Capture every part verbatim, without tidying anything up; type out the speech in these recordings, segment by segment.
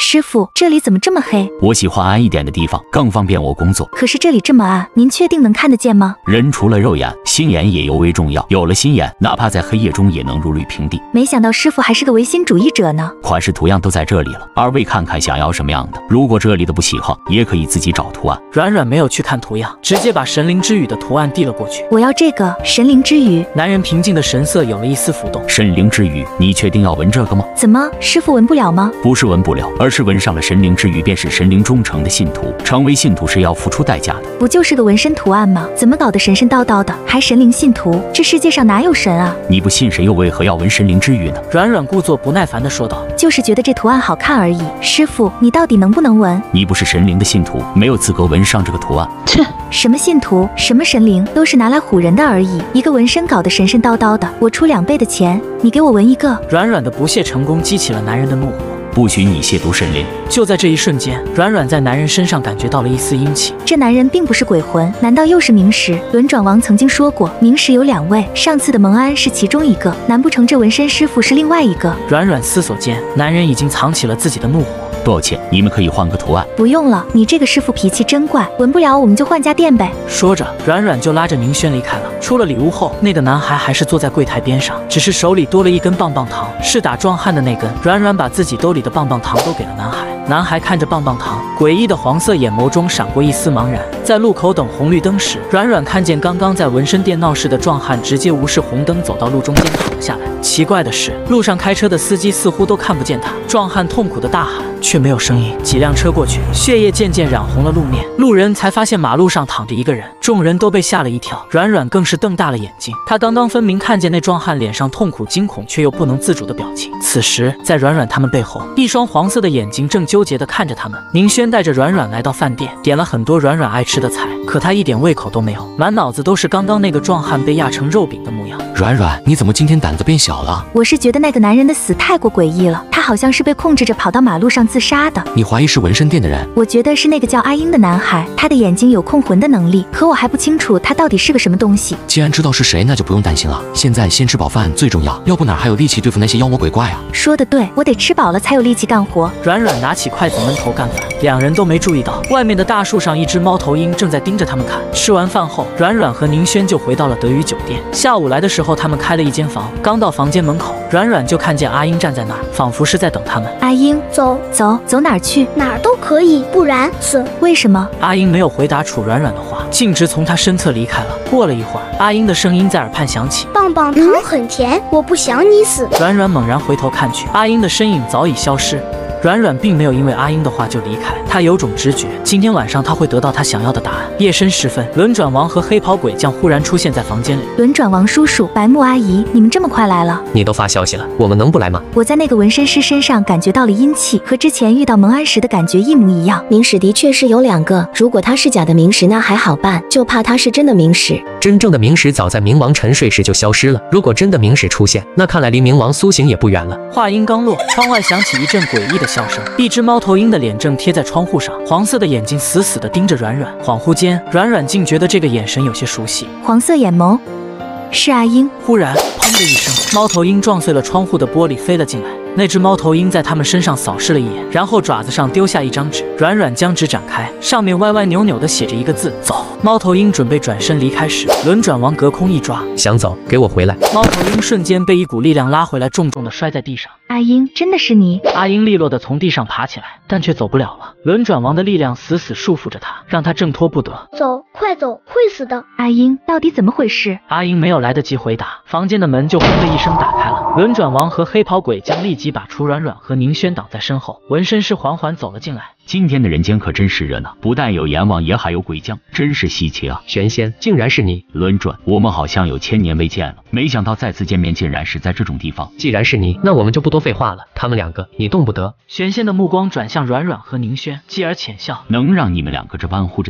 师傅，这里怎么这么黑？ 我喜欢暗一点的地方，更方便我工作。 可是这里这么暗，您确定能看得见吗？ 人除了肉眼，心眼也尤为重要。有了心眼，哪怕在黑夜中也能如履平地。 没想到师傅还是个唯心主义者呢。 款式图样都在这里了，二位看看想要什么样的。如果这里的不喜好，也可以自己找图案。 软软没有去看图样，直接把神灵之语的图案递了过去。 我要这个神灵之语。 男人平静的神色有了一丝浮动。 神灵之语，你确定要纹这个吗？ 怎么，师傅纹不了吗？ 不是纹不了，而是纹上了神灵之语，便是神灵忠诚的信徒。成为信徒是要付出代价的。 不就是个纹身图案吗？怎么搞得神神叨叨的，还神灵信徒？这世界上哪有神啊？ 你不信神，又为何要纹神灵之语呢？ 软软故作不耐烦地说道：“ 就是觉得这图案好看而已。师傅，你到底能不能纹？ 你不是神灵的信徒，没有资格纹上这个图案。” 切，什么信徒，什么神灵，都是拿来唬人的而已。一个纹身搞得神神叨叨的，我出两倍的钱，你给我纹一个。 软软的不屑成功激起了男人的怒火。 不许你亵渎神灵！ 就在这一瞬间，软软在男人身上感觉到了一丝阴气。 这男人并不是鬼魂，难道又是冥石？轮转王曾经说过，冥石有两位，上次的蒙安是其中一个，难不成这纹身师傅是另外一个？ 软软思索间，男人已经藏起了自己的怒火。 抱歉，你们可以换个图案。 不用了，你这个师傅脾气真怪，纹不了我们就换家店呗。 说着，软软就拉着宁轩离开了。出了里屋后，那个男孩还是坐在柜台边上，只是手里多了一根棒棒糖，是打壮汉的那根。软软把自己兜里的棒棒糖都给了男孩。男孩看着棒棒糖，诡异的黄色眼眸中闪过一丝茫然。在路口等红绿灯时，软软看见刚刚在纹身店闹事的壮汉直接无视红灯走到路中间躺了下来。奇怪的是，路上开车的司机似乎都看不见他。壮汉痛苦的大喊，却没有声音。几辆车过去，血液渐渐染红了路面，路人才发现马路上躺着一个人，众人都被吓了一跳。软软更是瞪大了眼睛，他刚刚分明看见那壮汉脸上痛苦惊恐却又不能自主的表情。此时，在软软他们背后，一双黄色的眼睛正纠结地看着他们。宁轩带着软软来到饭店，点了很多软软爱吃的菜，可他一点胃口都没有，满脑子都是刚刚那个壮汉被压成肉饼的模样。 软软，你怎么今天胆子变小了？ 我是觉得那个男人的死太过诡异了，他好像是被控制着跑到马路上自杀的。 你怀疑是纹身店的人？ 我觉得是那个叫阿英的男孩，他的眼睛有控魂的能力，可我还不清楚他到底是个什么东西。 既然知道是谁，那就不用担心了。现在先吃饱饭最重要，要不哪还有力气对付那些妖魔鬼怪啊？ 说得对，我得吃饱了才有力气干活。 软软拿起筷子闷头干饭，两人都没注意到外面的大树上一只猫头鹰正在盯着他们看。吃完饭后，软软和宁轩就回到了德语酒店。下午来的时候，他们开了一间房，刚到房间门口，软软就看见阿英站在那儿，仿佛是在等他们。 阿英，走走走，哪儿去？ 哪儿都可以，不然死。 为什么？ 阿英没有回答楚软软的话，径直从他身侧离开了。过了一会儿，阿英的声音在耳畔响起： 棒棒糖很甜，我不想你死。 软软猛然回头看去，阿英的身影早已消失。软软并没有因为阿英的话就离开，他有种直觉，今天晚上他会得到他想要的答案。夜深时分，轮转王和黑袍鬼将忽然出现在房间里。 轮转王叔叔，白木阿姨，你们这么快来了？ 你都发消息了，我们能不来吗？ 我在那个纹身师身上感觉到了阴气，和之前遇到蒙安时的感觉一模一样。 冥石的确是有两个，如果他是假的冥石那还好办，就怕他是真的冥石。 真正的冥石早在冥王沉睡时就消失了，如果真的冥石出现，那看来离冥王苏醒也不远了。 话音刚落，窗外响起一阵诡异的笑声，一只猫头鹰的脸正贴在窗户上，黄色的眼睛死死地盯着软软。恍惚间，软软竟觉得这个眼神有些熟悉。 黄色眼眸，是阿英。 忽然，砰的一声，猫头鹰撞碎了窗户的玻璃，飞了进来。那只猫头鹰在他们身上扫视了一眼，然后爪子上丢下一张纸。软软将纸展开，上面歪歪扭扭地写着一个字：走。猫头鹰准备转身离开时，轮转王隔空一抓， 想走，给我回来！ 猫头鹰瞬间被一股力量拉回来，重重地摔在地上。 阿英，真的是你？ 阿英利落地从地上爬起来，但却走不了了。轮转王的力量死死束缚着他，让他挣脱不得。 走，快走，会死的！ 阿英，到底怎么回事？ 阿英没有来得及回答，房间的门就轰的一声打开了。轮转王和黑袍鬼将立即把楚软软和宁轩挡在身后。纹身师缓缓走了进来。 今天的人间可真是热闹，不但有阎王爷，还有鬼将，真是稀奇啊！ 玄仙，竟然是你！ 轮转，我们好像有千年未见了，没想到再次见面竟然是在这种地方。 既然是你，那我们就不多废话了。他们两个，你动不得。 玄仙的目光转向软软和宁轩，继而浅笑： 能让你们两个这般护着的人，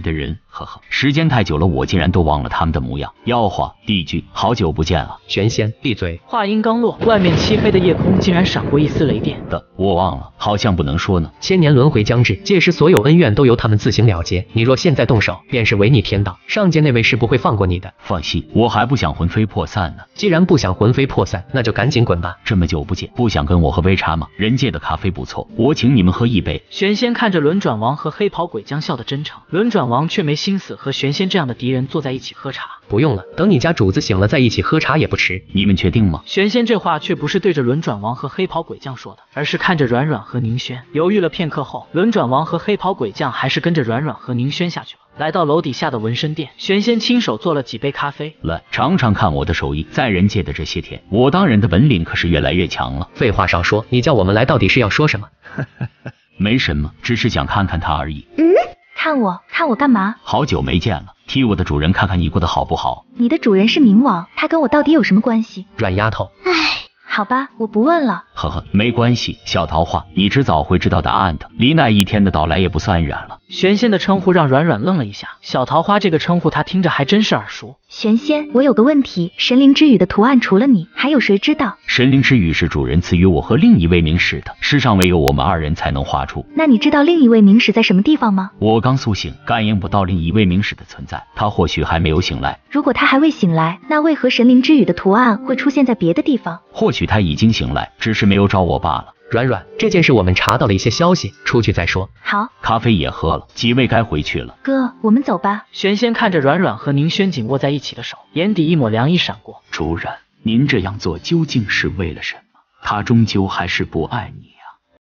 呵呵，时间太久了，我竟然都忘了他们的模样。妖皇、帝君，好久不见了。 玄仙，闭嘴！ 话音刚落，外面漆黑的夜空竟然闪过一丝雷电。 的，我忘了，好像不能说呢。 千年轮回将至，届时所有恩怨都由他们自行了结。你若现在动手，便是违逆天道，上界那位是不会放过你的。 放心，我还不想魂飞魄散呢。 既然不想魂飞魄散，那就赶紧滚吧。 这么久不见，不想跟我喝杯茶吗？人界的咖啡不错，我请你们喝一杯。 玄仙看着轮转王和黑袍鬼将笑得真诚，轮转王却没心思和玄仙这样的敌人坐在一起喝茶。 不用了，等你家主子醒了再一起喝茶也不迟。 你们确定吗？ 玄仙这话却不是对着轮转王和黑袍鬼将说的，而是看着软软和宁轩。犹豫了片刻后，轮转王和黑袍鬼将还是跟着软软和宁轩下去了。来到楼底下的纹身店，玄仙亲手做了几杯咖啡。 来，尝尝看我的手艺。在人界的这些天，我当人的本领可是越来越强了。 废话少说，你叫我们来到底是要说什么？ 没什么，只是想看看他而已。 嗯，看我，看我干嘛？ 好久没见了，替我的主人看看你过得好不好。 你的主人是冥王，他跟我到底有什么关系？ 软丫头。 唉，好吧，我不问了。 呵呵，没关系，小桃花，你迟早会知道答案的。离那一天的到来也不算远了。 玄仙的称呼让软软愣了一下，小桃花这个称呼他听着还真是耳熟。 玄仙，我有个问题，神灵之语的图案除了你，还有谁知道？ 神灵之语是主人赐予我和另一位冥使的，世上唯有我们二人才能画出。 那你知道另一位冥使在什么地方吗？ 我刚苏醒，感应不到另一位冥使的存在，他或许还没有醒来。 如果他还未醒来，那为何神灵之语的图案会出现在别的地方？ 或许他已经醒来，只是没有找我罢了。 软软，这件事我们查到了一些消息，出去再说。 好， 咖啡也喝了，几位该回去了。 哥，我们走吧。 玄仙看着软软和宁轩紧握在一起的手，眼底一抹凉意闪过。 主人，您这样做究竟是为了什么？他终究还是不爱你。